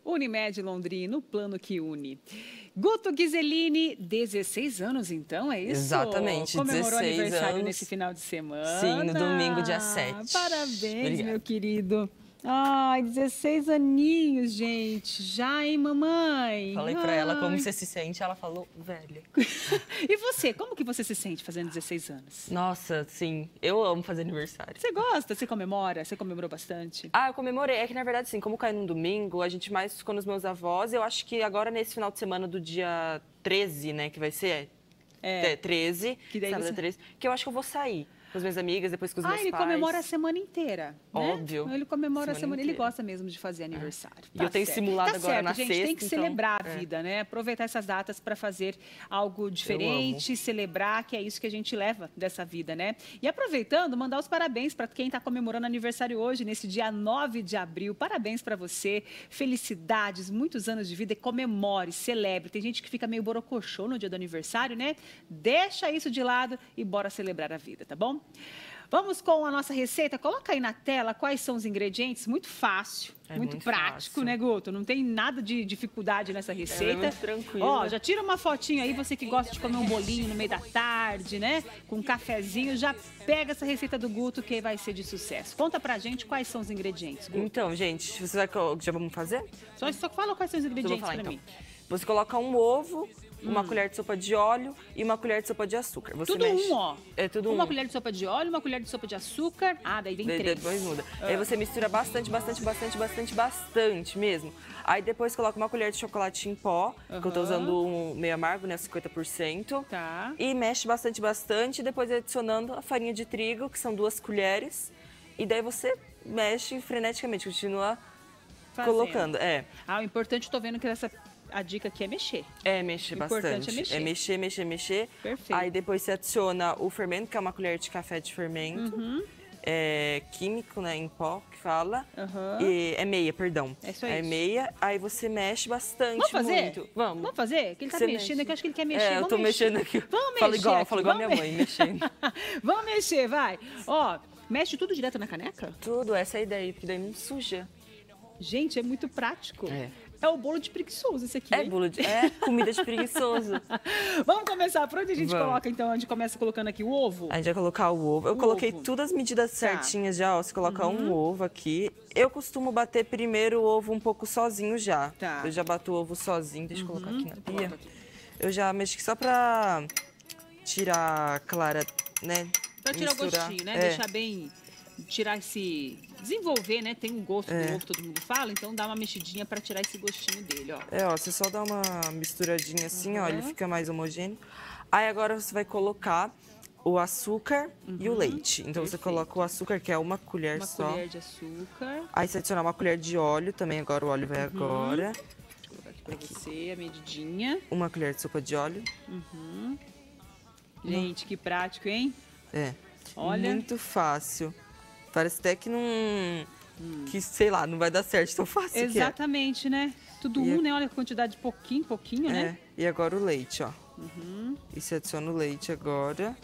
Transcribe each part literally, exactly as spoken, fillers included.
Unimed Londrina, o plano que une. Guto Ghiseline, dezesseis anos então, é isso? Exatamente, Comemorou dezesseis aniversário anos. nesse final de semana. Sim, no domingo, dia sete. Parabéns, Obrigada. meu querido. Ai, dezesseis aninhos, gente. Já, hein, mamãe? Falei Ai. pra ela como você se sente, ela falou, velha. E você, como que você se sente fazendo dezesseis anos? Nossa, sim, eu amo fazer aniversário. Você gosta? Você comemora? Você comemorou bastante? Ah, eu comemorei. É que, na verdade, sim, como cai num domingo, a gente mais ficou nos meus avós. Eu acho que agora, nesse final de semana do dia treze, né, que vai ser... É. É, treze, Que daí sábado você... treze, que eu acho que eu vou sair com as minhas amigas, depois com os ah, meus ele pais. comemora a semana inteira, né? Óbvio. Ele comemora Semana a semana, ele inteira. gosta mesmo de fazer aniversário. E eu tenho certo. simulado tá agora certo, na gente, sexta, tem que então, celebrar a é. vida, né? Aproveitar essas datas para fazer algo diferente, celebrar, que é isso que a gente leva dessa vida, né? E aproveitando, mandar os parabéns para quem está comemorando aniversário hoje, nesse dia nove de abril. Parabéns para você, felicidades, muitos anos de vida e comemore, celebre. Tem gente que fica meio borocochô no dia do aniversário, né? Deixa isso de lado e bora celebrar a vida, tá bom? Vamos com a nossa receita. Coloca aí na tela quais são os ingredientes. Muito fácil, é muito, muito prático, fácil. né, Guto? Não tem nada de dificuldade nessa receita. É muito tranquilo. Ó, já tira uma fotinho aí, você que gosta de comer um bolinho no meio da tarde, né? Com um cafezinho, já pega essa receita do Guto que vai ser de sucesso. Conta pra gente quais são os ingredientes, Guto. Então, gente, você vai, já vamos fazer? Só, só fala quais são os ingredientes falar, pra então. mim. Você coloca um ovo, uma hum. colher de sopa de óleo e uma colher de sopa de açúcar. Você tudo mexe... um, ó. É tudo uma um. colher de sopa de óleo, uma colher de sopa de açúcar. Ah, daí vem daí, três. Depois muda. Ah. Aí você mistura bastante, bastante, bastante, bastante, bastante mesmo. Aí depois coloca uma colher de chocolate em pó, uhum. que eu tô usando um meio amargo, né, cinquenta por cento. Tá. E mexe bastante, bastante. E depois adicionando a farinha de trigo, que são duas colheres. E daí você mexe freneticamente, continua Fazendo. colocando. É. Ah, o importante, tô vendo que essa... a dica aqui é mexer. É, mexer o bastante. Importante é mexer. É mexer, mexer, mexer. Perfeito. Aí depois você adiciona o fermento, que é uma colher de café de fermento. Uhum. É químico, né, em pó, que fala. Uhum. E é meia, perdão. É só É isso. meia, aí você mexe bastante, Vamos fazer? muito. Vamos. Vamos fazer? Que ele tá Você mexendo, mexe. que eu acho que ele quer mexer. É, Vamos eu tô mexer. mexendo aqui. Vamos fala mexer igual, aqui. fala igual Vamos minha mãe, mexendo. Vamos mexer, vai. Ó, mexe tudo direto na caneca? Tudo, essa é a ideia, porque daí não suja. Gente, é muito prático. É. É o bolo de preguiçoso esse aqui, É, hein? bolo de... é comida de preguiçoso. Vamos começar. Por onde a gente Vamos. coloca, então? A gente começa colocando aqui o ovo? A gente vai colocar o ovo. Eu o coloquei ovo. todas as medidas certinhas já, ó. Você coloca Uhum. um ovo aqui. Eu costumo bater primeiro o ovo um pouco sozinho já. Tá. Eu já bato o ovo sozinho. Deixa eu Uhum. colocar aqui na Eu pia. coloco aqui. Eu já mexo aqui só pra tirar a clara, né? Pra tirar Misturar. o gostinho, né? É. Deixar bem... Tirar esse... Desenvolver, né? Tem um gosto É. do ovo, todo mundo fala. Então, dá uma mexidinha pra tirar esse gostinho dele, ó. É, ó, você só dá uma misturadinha assim, Uhum. ó, ele fica mais homogêneo. Aí agora você vai colocar o açúcar uhum. e o leite. Então Perfeito. você coloca o açúcar, que é uma colher uma só. Uma colher de açúcar. Aí você adicionar uma colher de óleo também, agora o óleo vai Uhum. agora. Vou colocar aqui pra aqui. Você, a medidinha. Uma colher de sopa de óleo. Uhum. Gente, que prático, hein? É. Olha. Muito fácil. Parece até que não... Hum. Que, sei lá, não vai dar certo tão fácil. Exatamente, que é. né? Tudo e um, a... né? Olha a quantidade de pouquinho, pouquinho, é. né? E agora o leite, ó. Uhum. E você adiciona o leite agora.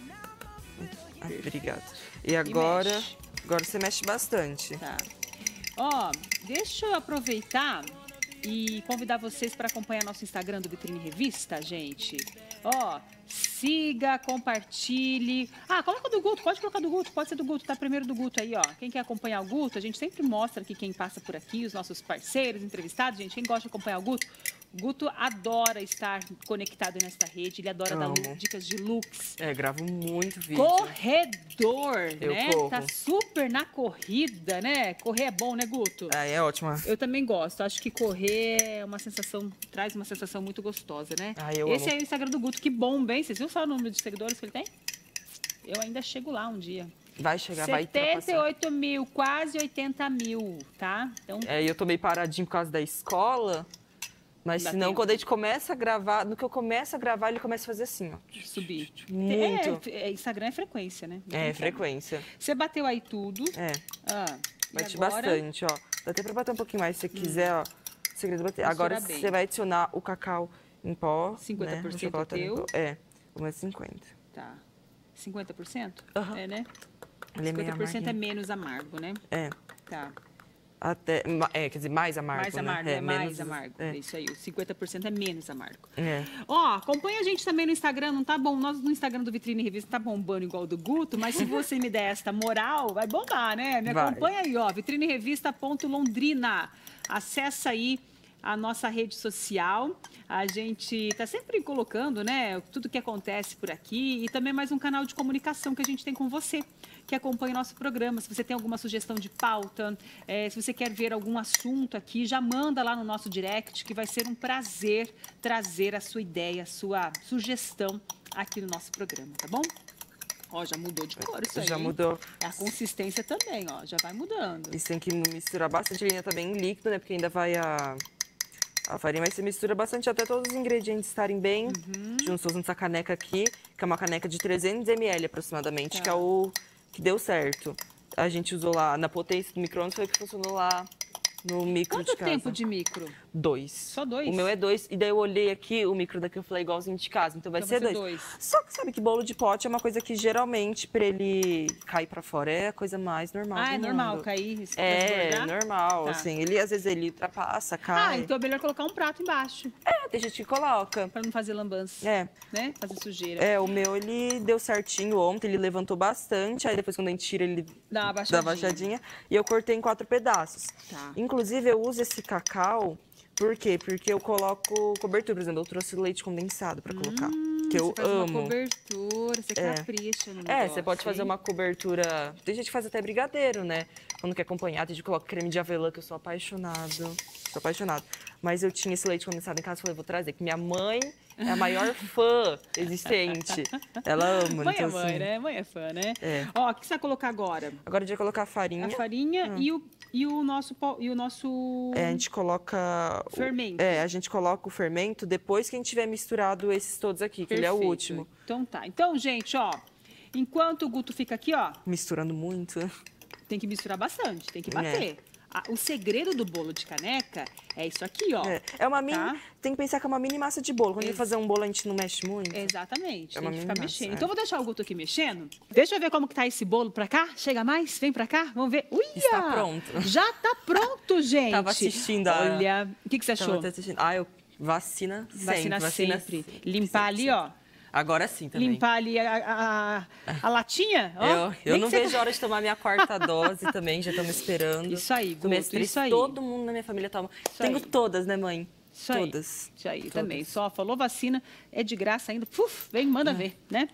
Ai, obrigada. E agora, e agora você mexe bastante. Tá. Ó, deixa eu aproveitar e convidar vocês para acompanhar nosso Instagram do Vitrine Revista, gente. Ó, siga, compartilhe. Ah, coloca do Guto, pode colocar do Guto, pode ser do Guto, tá primeiro do Guto aí, ó. Quem quer acompanhar o Guto, a gente sempre mostra aqui quem passa por aqui, os nossos parceiros, entrevistados, gente. Quem gosta de acompanhar o Guto, o Guto adora estar conectado nesta rede, ele adora Amo. dar dicas de looks. É, gravo muito vídeo. Corredor, Eu né? corro. Tá super na corrida, né? Correr é bom, né, Guto? Ah, é ótima. Eu também gosto. Acho que correr é uma sensação, traz uma sensação muito gostosa, né? Ah, eu Esse amo. é o Instagram do Guto, que bomba, hein? Vocês viram só o número de seguidores que ele tem? Eu ainda chego lá um dia. Vai chegar, vai setenta e oito mil, quase oitenta mil, tá? Então, É, e eu tô meio paradinho por causa da escola. Mas Dá senão, tempo. quando a gente começa a gravar, no que eu começo a gravar, ele começa a fazer assim, ó. subir. Muito. É, é, Instagram é frequência, né? Não É, tem frequência. como. Você bateu aí tudo. É, Ah, e bate agora? bastante, ó. Dá até pra bater um pouquinho mais se você quiser, ó. Segredo bater. Mistura Agora bem. você vai adicionar o cacau em pó, cinquenta por né? O cento chocolate em teu. pó. É, uma cinquenta. Tá. cinquenta por cento? Aham. É, né? Ele é meio cinquenta por cento é amarguinho. menos amargo, né? É. Tá. Até, é, quer dizer, mais amargo, Mais amargo, né? é, é mais menos, amargo. É. Isso aí, o cinquenta por cento é menos amargo. É. Ó, acompanha a gente também no Instagram, não tá bom? Nós no Instagram do Vitrine Revista tá bombando igual o do Guto, mas se você me der esta moral, vai bombar, né? Me Vai. acompanha aí, ó, vitrine revista ponto londrina. Acessa aí a nossa rede social. A gente está sempre colocando, né, tudo que acontece por aqui e também mais um canal de comunicação que a gente tem com você, que acompanha o nosso programa. Se você tem alguma sugestão de pauta, é, se você quer ver algum assunto aqui, já manda lá no nosso direct, que vai ser um prazer trazer a sua ideia, a sua sugestão aqui no nosso programa, tá bom? Ó, já mudou de cor isso aí. Já mudou. A consistência também, ó, já vai mudando. Isso tem que misturar bastante. A linha tá bem líquida, né, porque ainda vai a... A farinha, mas você mistura bastante até todos os ingredientes estarem bem Uhum. juntos nessa caneca aqui, que é uma caneca de trezentos mililitros aproximadamente, Tá. que é o que deu certo. A gente usou lá na potência do micro-ondas, foi o que funcionou lá no micro Quanto de casa. tempo de micro? Dois. Só dois? O meu é dois, e daí eu olhei aqui, o micro daqui eu falei igualzinho de casa, então vai Então ser vai ser dois. dois. Só que sabe que bolo de pote é uma coisa que geralmente, pra ele cair pra fora, é a coisa mais normal Ah, do é normal mundo. cair? Isso É, transbordar? normal, Tá. assim, ele às vezes ele ultrapassa, Ah, cai. então é melhor colocar um prato embaixo, É, tem gente que coloca. para não fazer lambança, É. né? Fazer sujeira. É, o meu ele deu certinho ontem, ele levantou bastante, aí depois quando a gente tira ele Dá uma dá baixadinha. uma baixadinha e eu cortei em quatro pedaços. Tá. Inclusive eu uso esse cacau, por quê? Porque eu coloco cobertura, por exemplo, eu trouxe leite condensado pra colocar, que eu Hum, você faz amo. uma cobertura, você É. capricha no É, negócio, você pode fazer hein? uma cobertura. Tem gente que faz até brigadeiro, né? Quando quer acompanhar, tem gente que coloca creme de avelã, que eu sou apaixonado. Sou apaixonado. Mas eu tinha esse leite condensado em casa, falei, vou trazer, que minha mãe é a maior fã existente. Ela ama, Mãe é então mãe, assim. né? Mãe é fã, né? É. Ó, o que você vai colocar agora? Agora a gente vai colocar a farinha. A farinha e, o, e o nosso... pó- E o nosso... É, a gente coloca. o- Fermento. É, a gente coloca o fermento depois que a gente tiver misturado esses todos aqui, que ele é o Perfeito. último. Então tá. Então, gente, ó, enquanto o Guto fica aqui, ó, Misturando muito. tem que misturar bastante, tem que É. bater. A- o segredo do bolo de caneca é isso aqui, ó. É, é uma mini. Tá? Tem que pensar que é uma mini massa de bolo. Quando a gente Ex- fazer um bolo, a gente não mexe muito. Exatamente, É tem uma que ficar mini mexendo. massa, é. Então, eu vou deixar o Guto aqui mexendo. Deixa eu ver como que tá esse bolo pra cá. Chega mais, vem pra cá, vamos ver. Uia! Está pronto. Já tá pronto, gente. Tava assistindo a- Olha, o que, que você Tava achou? até assistindo. Ah, eu. Vacina sempre. Vacina, sempre. Limpar ali, sempre. ó. Agora sim também. Limpar ali a, a, a- a latinha, ó. Eu, eu Nem não que você- vejo a hora de tomar minha quarta dose também, já estamos esperando. Isso aí, Guto, Minhas três, isso aí. todo mundo na minha família toma. Isso Tenho aí. todas, né, mãe? Isso aí. Todas. Isso aí Todas. também. Só falou vacina, é de graça ainda. Puf, vem, manda ver, né?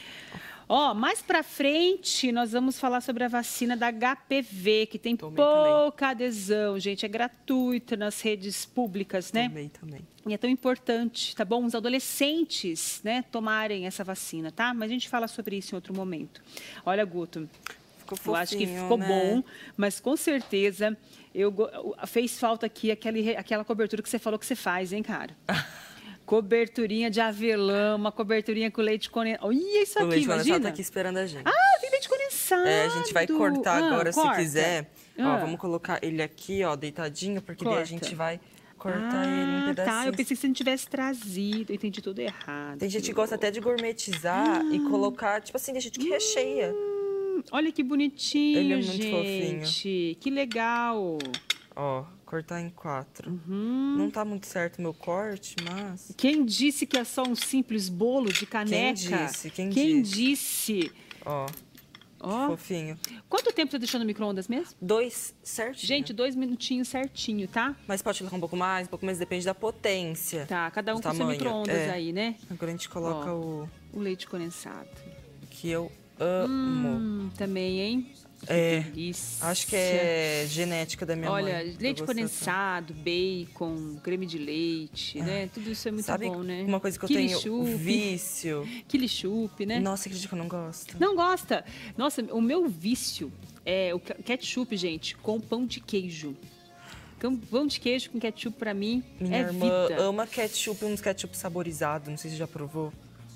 Ó, mais pra frente, nós vamos falar sobre a vacina da H P V, que tem Tomei pouca adesão, gente. É gratuita nas redes públicas, né? Tomei também. E é tão importante, tá bom? Os adolescentes, né, tomarem essa vacina, tá? Mas a gente fala sobre isso em outro momento. Olha, Guto, Ficou fofinho, eu acho que ficou né? bom, mas com certeza eu, go- fez falta aqui aquele, aquela cobertura que você falou que você faz, hein, cara? Coberturinha de avelã, uma coberturinha com leite condensado. Olha isso O aqui, leite condensado imagina. tá aqui esperando a gente. Ah, tem leite condensado. É, a gente vai cortar Ah, agora, corta. se quiser. Ah. Ó, vamos colocar ele aqui, ó, deitadinho, porque daí a Corta. gente vai cortar Ah, ele em pedacinhos. tá. Eu pensei que você não tivesse trazido. Eu entendi tudo errado. Tem gente que gosta até de gourmetizar e colocar, tipo assim, tem gente que recheia. Hum, olha que bonitinho, Ele é muito gente. Que legal. Ó, cortar em quatro. Uhum. Não tá muito certo o meu corte, mas... Quem disse que é só um simples bolo de caneca? disse? Quem disse? Ó, Ó, fofinho. quanto tempo você deixou no micro-ondas mesmo? Dois certinho. Gente, dois minutinhos certinho, tá? Mas pode colocar um pouco mais, um pouco menos, depende da potência. Tá, cada um do com seu tamanho. micro-ondas É. aí, né? Agora a gente coloca Ó. o O leite condensado. que eu amo. Hum, também, hein? Que É, delícia. Acho que é genética da minha Olha, mãe. leite Eu gosto condensado, bacon, creme de leite, né? Tudo isso é muito Sabe bom, né? uma coisa que eu tenho Quilichup, vício? Quilichup, né? Nossa, acredito que eu não gosto. Não gosta? Nossa, o meu vício é o ke- ketchup, gente, com pão de queijo. Então, pão de queijo com ketchup, pra mim, Minha é irmã vida. ama ketchup, uns ketchup saborizados, não sei se você já provou.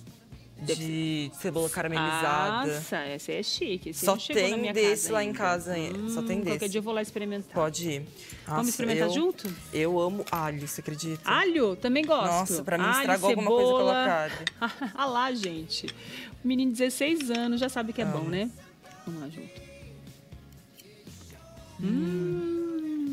De cebola caramelizada. Nossa, essa é chique. Esse Só não chegou na tem minha desse casa lá em ainda. casa, só tem Qualquer desse. dia eu vou lá experimentar. Pode ir. Vamos Nossa, experimentar eu, junto? Eu amo alho, você acredita? Alho, também gosto. Nossa, pra mim Alho, estragou alguma cebola. coisa colocada. Ah lá, gente. O menino de dezesseis anos já sabe que é bom, Amo. né? Vamos lá junto. Hum.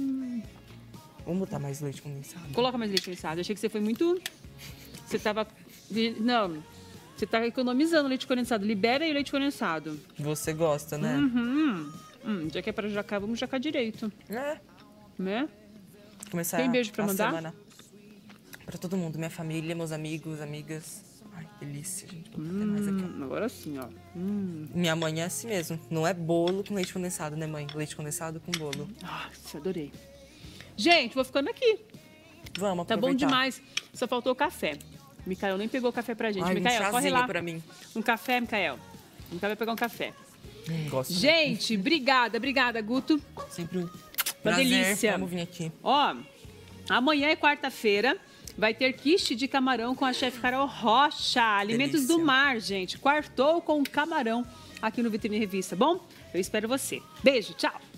Vamos botar mais leite condensado. Coloca mais leite condensado. Eu achei que você foi muito... Você tava... Não, você tá economizando leite condensado. Libera aí o leite condensado. Você gosta, né? Uhum. Hum, já que é pra jacar, vamos jacar direito. É. Né? Começar Tem beijo pra a mandar? semana. Pra todo mundo, minha família, meus amigos, amigas. Ai, que delícia, gente. Vou bater mais aqui, ó. Agora sim, ó. Hum. Minha mãe é assim mesmo. Não é bolo com leite condensado, né, mãe? Leite condensado com bolo. Nossa, adorei. Gente, vou ficando aqui. Vamos Tá aproveitar. bom demais. Só faltou o café. Micael nem pegou o café pra gente. Ai, Micael, um corre chazinho lá. pra mim. Um café, Micael. Micael vai pegar um café. Hum, gosto. Gente, obrigada, obrigada, Guto. Sempre um Uma prazer. delícia. Vamos vir aqui. Ó, amanhã é quarta-feira. Vai ter quiche de camarão com a chefe Carol Rocha. Alimentos Delícia. do mar, gente. Quartou com camarão aqui no Vitrine Revista, bom? Eu espero você. Beijo, tchau.